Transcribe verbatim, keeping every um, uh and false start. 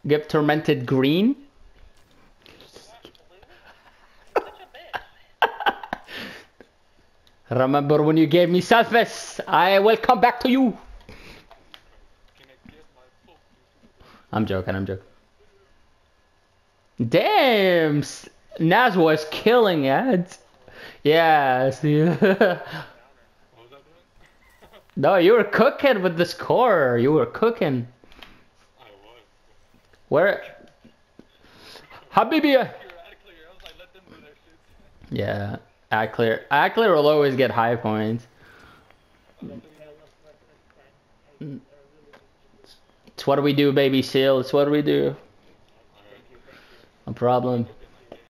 Give tormented green. Remember when you gave me selfish? I will come back to you. I'm joking, I'm joking. Damn! Naz was killing it. Yeah, see. No, you were cooking with the score. You were cooking. Where? Habibi. Yeah, Accessner. Accessner will always get high points. It's what do we do, baby seal? It's what do we do? No problem.